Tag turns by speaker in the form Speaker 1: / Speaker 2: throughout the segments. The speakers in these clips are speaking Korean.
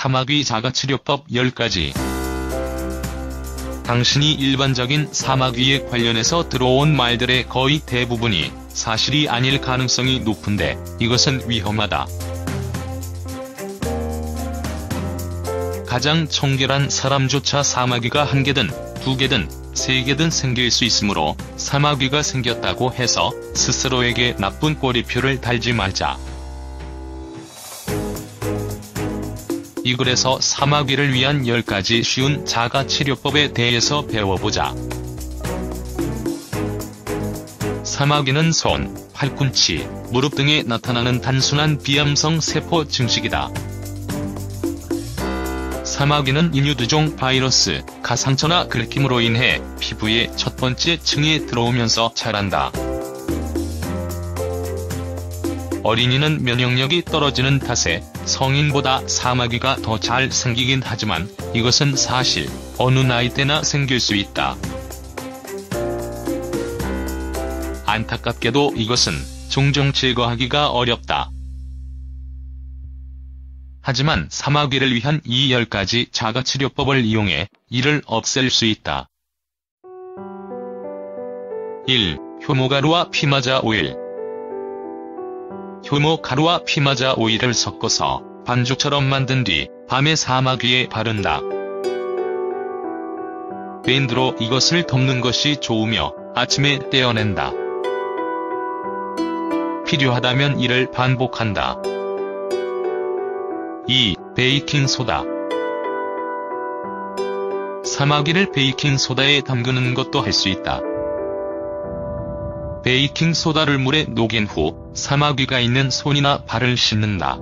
Speaker 1: 사마귀 자가치료법 10가지. 당신이 일반적인 사마귀에 관련해서 들어온 말들의 거의 대부분이 사실이 아닐 가능성이 높은데 이것은 위험하다. 가장 청결한 사람조차 사마귀가 1개든 2개든 3개든 생길 수 있으므로 사마귀가 생겼다고 해서 스스로에게 나쁜 꼬리표를 달지 말자. 이 글에서 사마귀를 위한 10가지 쉬운 자가치료법에 대해서 배워보자. 사마귀는 손, 팔꿈치, 무릎 등에 나타나는 단순한 비암성 세포 증식이다. 사마귀는 인유두종 바이러스, 가상처나 긁힘으로 인해 피부의 첫 번째 층에 들어오면서 자란다. 어린이는 면역력이 떨어지는 탓에 성인보다 사마귀가 더 잘 생기긴 하지만 이것은 사실 어느 나이 때나 생길 수 있다. 안타깝게도 이것은 종종 제거하기가 어렵다. 하지만 사마귀를 위한 이 10가지 자가치료법을 이용해 이를 없앨 수 있다. 1. 효모가루와 피마자 오일. 효모가루와 피마자 오일을 섞어서 반죽처럼 만든 뒤 밤에 사마귀에 바른다. 밴드로 이것을 덮는 것이 좋으며 아침에 떼어낸다. 필요하다면 이를 반복한다. 2. 베이킹소다. 사마귀를 베이킹소다에 담그는 것도 할 수 있다. 베이킹소다를 물에 녹인 후 사마귀가 있는 손이나 발을 씻는다.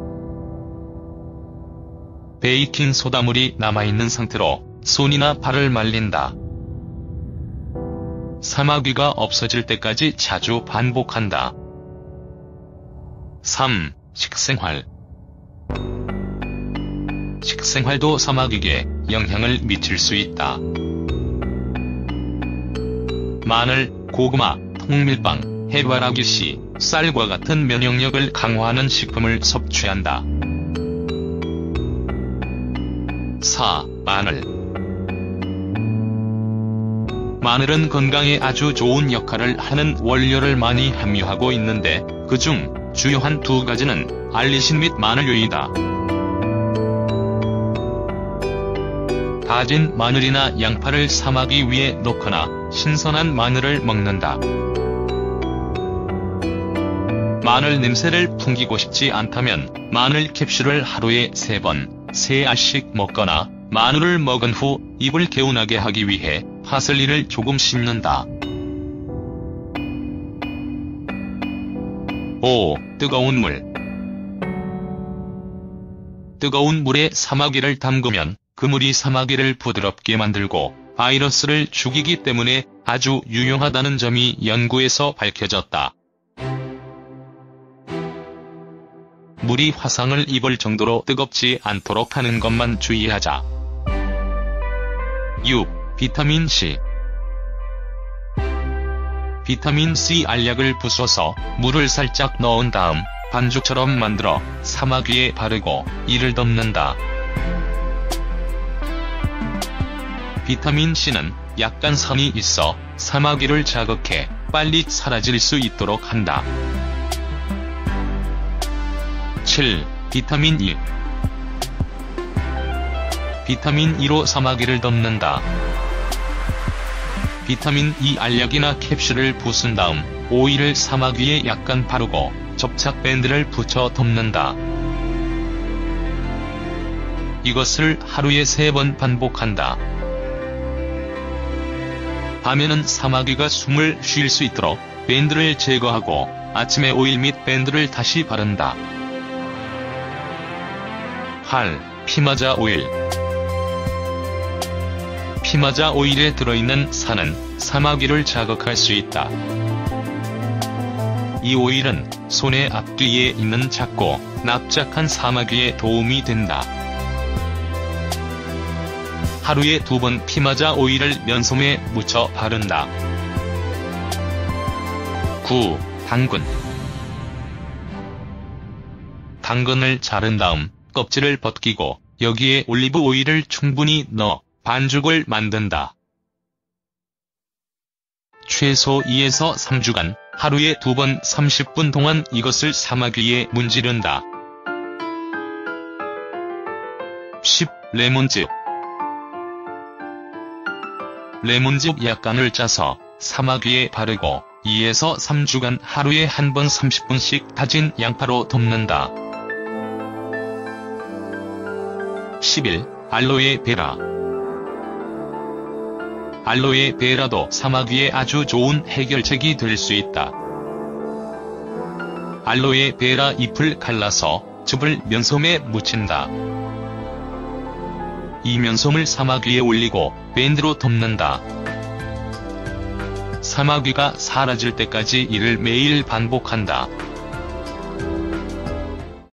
Speaker 1: 베이킹소다물이 남아있는 상태로 손이나 발을 말린다. 사마귀가 없어질 때까지 자주 반복한다. 3. 식생활. 식생활도 사마귀에게 영향을 미칠 수 있다. 마늘, 고구마, 통밀빵, 해바라기씨, 쌀과 같은 면역력을 강화하는 식품을 섭취한다. 4. 마늘. 마늘은 건강에 아주 좋은 역할을 하는 원료를 많이 함유하고 있는데 그중 주요한 2가지는 알리신 및 마늘류이다. 다진 마늘이나 양파를 사마귀 위에 넣거나 신선한 마늘을 먹는다. 마늘 냄새를 풍기고 싶지 않다면 마늘 캡슐을 하루에 3번, 3알씩 먹거나 마늘을 먹은 후 입을 개운하게 하기 위해 파슬리를 조금 씹는다. 5. 뜨거운 물. 뜨거운 물에 사마귀를 담그면 그 물이 사마귀를 부드럽게 만들고 바이러스를 죽이기 때문에 아주 유용하다는 점이 연구에서 밝혀졌다. 물이 화상을 입을 정도로 뜨겁지 않도록 하는 것만 주의하자. 6. 비타민C. 비타민C 알약을 부숴서 물을 살짝 넣은 다음 반죽처럼 만들어 사마귀에 바르고 이를 덮는다. 비타민C는 약간 산이 있어 사마귀를 자극해 빨리 사라질 수 있도록 한다. 7. 비타민 E. 비타민 E로 사마귀를 덮는다. 비타민 E 알약이나 캡슐을 부순 다음 오일을 사마귀에 약간 바르고 접착 밴드를 붙여 덮는다. 이것을 하루에 3번 반복한다. 밤에는 사마귀가 숨을 쉴 수 있도록 밴드를 제거하고 아침에 오일 및 밴드를 다시 바른다. 8. 피마자 오일. 피마자 오일에 들어있는 산은 사마귀를 자극할 수 있다. 이 오일은 손의 앞뒤에 있는 작고 납작한 사마귀에 도움이 된다. 하루에 2번 피마자 오일을 면솜에 묻혀 바른다. 9. 당근. 당근을 자른 다음 껍질을 벗기고 여기에 올리브 오일을 충분히 넣어 반죽을 만든다. 최소 2에서 3주간 하루에 2번 30분 동안 이것을 사막 위에 문지른다. 10. 레몬즙. 레몬즙 약간을 짜서 사막 위에 바르고 2에서 3주간 하루에 한 번 30분씩 다진 양파로 덮는다. 11. 알로에 베라. 알로에 베라도 사막 위에 아주 좋은 해결책이 될 수 있다. 알로에 베라 잎을 갈라서 즙을 면솜에 묻힌다. 이 면솜을 사막 위에 올리고 밴드로 덮는다. 사마귀가 사라질 때까지 이를 매일 반복한다.